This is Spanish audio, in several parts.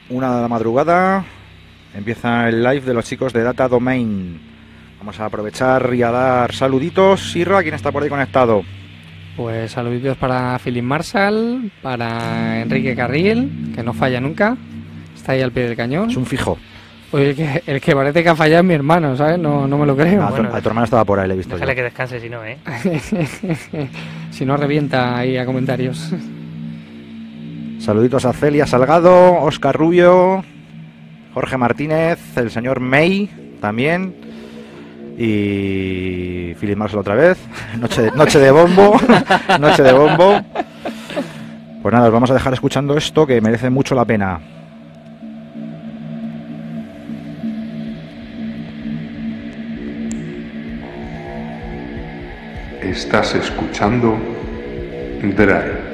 1 de la madrugada. Empieza el live de los chicos de Data Domain. Vamos a aprovechar y a dar saluditos. Sirra, ¿quién está por ahí conectado? Pues saluditos para Philip Marshall, para Enrique Carril, que no falla nunca. Está ahí al pie del cañón. Es un fijo. Oye, el que parece que ha fallado es mi hermano, ¿sabes? No me lo creo. No, bueno, a tu hermano estaba por ahí, le he visto. Déjale que descanse, si no, ¿eh? Si no, revienta ahí a comentarios. Saluditos a Celia Salgado, Óscar Rubio, Jorge Martínez, el señor May también. Y Philip Marshall otra vez. Noche de bombo. Noche de bombo. Pues nada, os vamos a dejar escuchando esto que merece mucho la pena. Estás escuchando Drive.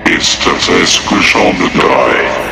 Estás escuchando Drive.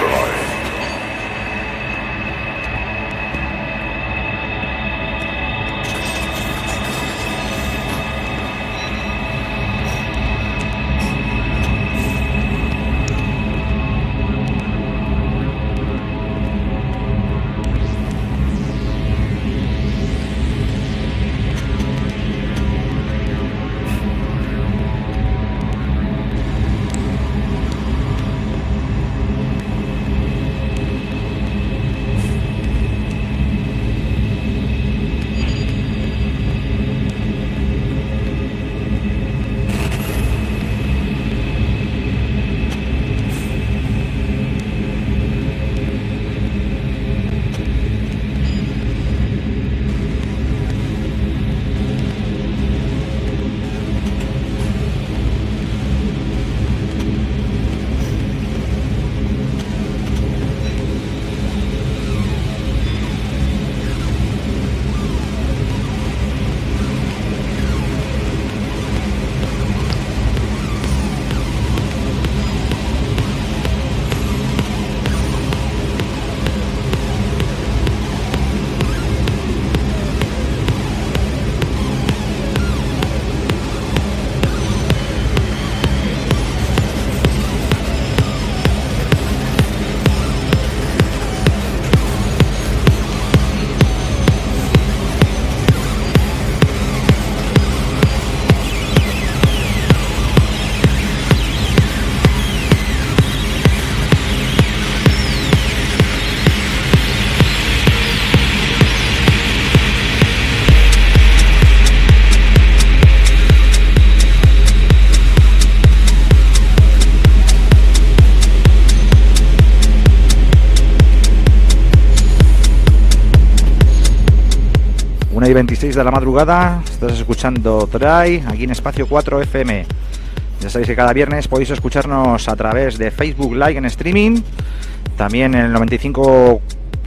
Y 26 de la madrugada, estás escuchando Drive aquí en Espacio 4 FM. Ya sabéis que cada viernes podéis escucharnos a través de Facebook Live en streaming, también en el 95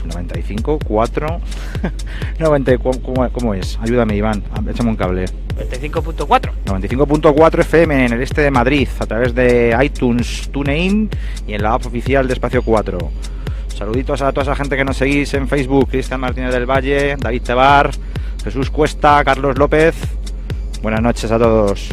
4 90, ¿cómo es? Ayúdame, Iván, échame un cable. 95.4 FM en el este de Madrid, a través de iTunes, TuneIn y en la app oficial de Espacio 4. Saluditos a toda esa gente que nos seguís en Facebook: Cristian Martínez del Valle, David Tebar, Jesús Cuesta, Carlos López. Buenas noches a todos.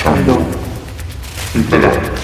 escuchando Drive.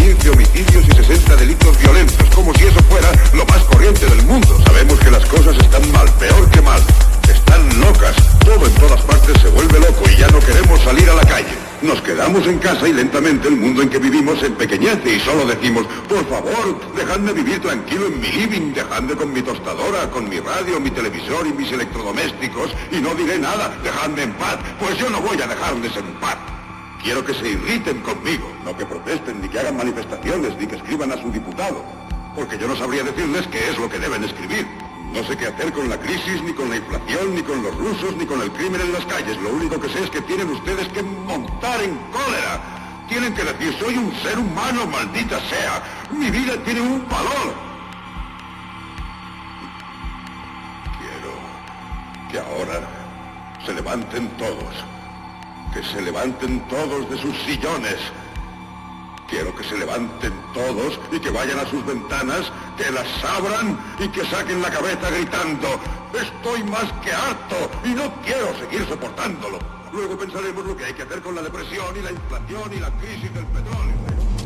15 homicidios y 60 delitos violentos, como si eso fuera lo más corriente del mundo. Sabemos que las cosas están mal, peor que mal. Están locas. Todo en todas partes se vuelve loco y ya no queremos salir a la calle. Nos quedamos en casa y lentamente el mundo en que vivimos se empequeñece y solo decimos, por favor, dejadme vivir tranquilo en mi living, dejadme con mi tostadora, con mi radio, mi televisor y mis electrodomésticos y no diré nada, dejadme en paz, pues yo no voy a dejarles en paz. Quiero que se irriten conmigo, no que protesten, ni que hagan manifestaciones, ni que escriban a su diputado, porque yo no sabría decirles qué es lo que deben escribir. No sé qué hacer con la crisis, ni con la inflación, ni con los rusos, ni con el crimen en las calles. Lo único que sé es que tienen ustedes que montar en cólera. Tienen que decir, soy un ser humano, maldita sea. Mi vida tiene un valor. Quiero que ahora se levanten todos. Que se levanten todos de sus sillones. Quiero que se levanten todos y que vayan a sus ventanas, que las abran y que saquen la cabeza gritando, estoy más que harto y no quiero seguir soportándolo. Luego pensaremos lo que hay que hacer con la depresión y la inflación y la crisis del petróleo.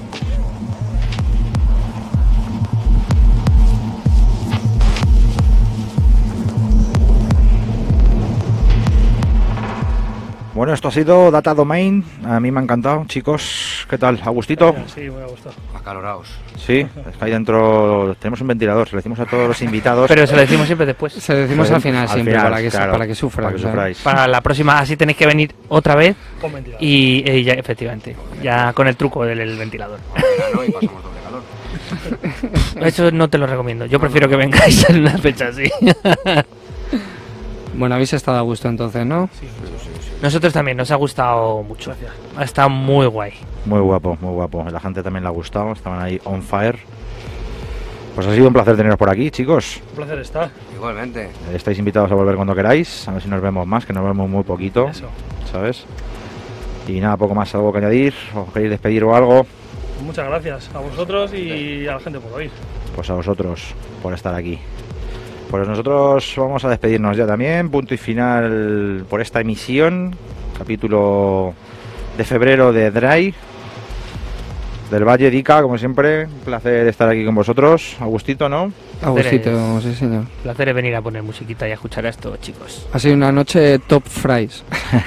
Bueno, esto ha sido Data Domain. A mí me ha encantado, chicos. ¿Qué tal? ¿Agustito? Sí, muy a gusto. Acaloraos. Sí, es que ahí dentro tenemos un ventilador. Se lo decimos a todos los invitados. Pero se lo decimos siempre después. Se lo decimos al final, siempre, final, para que, claro, para que sufra. para que sufráis. Para la próxima, así tenéis que venir otra vez. Con ventilador. Y ya, efectivamente, ya con el truco del ventilador. Verano y pasamos doble calor. Eso no te lo recomiendo. Yo prefiero que vengáis en una fecha así. Bueno, habéis estado a gusto entonces, ¿no? Sí. Nosotros también, nos ha gustado mucho. Gracias. Ha estado muy guay. Muy guapo, muy guapo. A la gente también le ha gustado. Estaban ahí on fire. Pues ha sido un placer teneros por aquí, chicos. Un placer estar. Igualmente. Estáis invitados a volver cuando queráis. A ver si nos vemos más, que nos vemos muy poquito. Eso. ¿Sabes? Y nada, poco más, algo que añadir. ¿Os queréis despedir o algo? Muchas gracias a vosotros y a la gente por oír. Pues a vosotros por estar aquí. Pues nosotros vamos a despedirnos ya también. Punto y final por esta emisión. Capítulo de febrero de Dry. Del Valle Dica, como siempre. Un placer estar aquí con vosotros. Agustito, ¿no? Agustito, sí señor. Placer es venir a poner musiquita y a escuchar esto, chicos. Ha sido una noche top fries.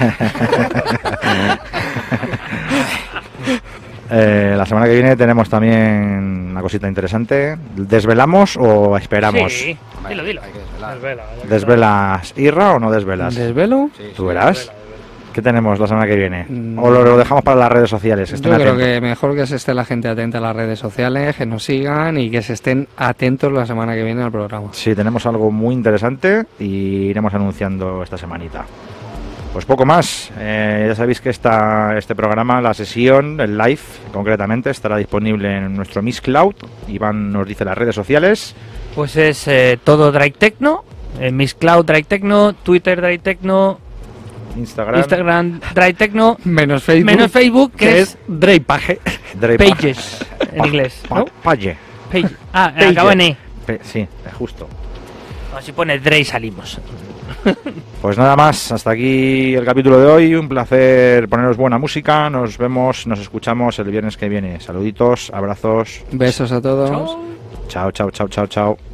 La semana que viene tenemos también una cosita interesante. ¿Desvelamos o esperamos? Sí, dilo, dilo. Hay que desvelar. Desvela. ¿Desvelas Irra o no desvelas? ¿Desvelo? Sí, ¿Tú sí. verás? ¿Qué tenemos la semana que viene? Mm. ¿O lo dejamos para las redes sociales? Que estén Yo creo atentos. que mejor que se esté la gente atenta a las redes sociales, que nos sigan y que se estén atentos la semana que viene al programa. Sí, tenemos algo muy interesante y iremos anunciando esta semanita. Pues poco más. Ya sabéis que este programa, la sesión, el live concretamente, estará disponible en nuestro Miss Cloud. Iván nos dice las redes sociales. Pues es todo Drive Techno, Miss Cloud Drive Techno, Twitter Drive Techno, Instagram Drive Techno, Menos Facebook, que es Dreypage. Pages en inglés, ¿no? Palle. Page. Ah, Page. acaba en E. Sí, justo. Así pone Dre y salimos. Pues nada más, hasta aquí el capítulo de hoy. Un placer poneros buena música. Nos vemos, nos escuchamos el viernes que viene. Saluditos, abrazos. Besos a todos. Chao, chao, chao, chao, chao.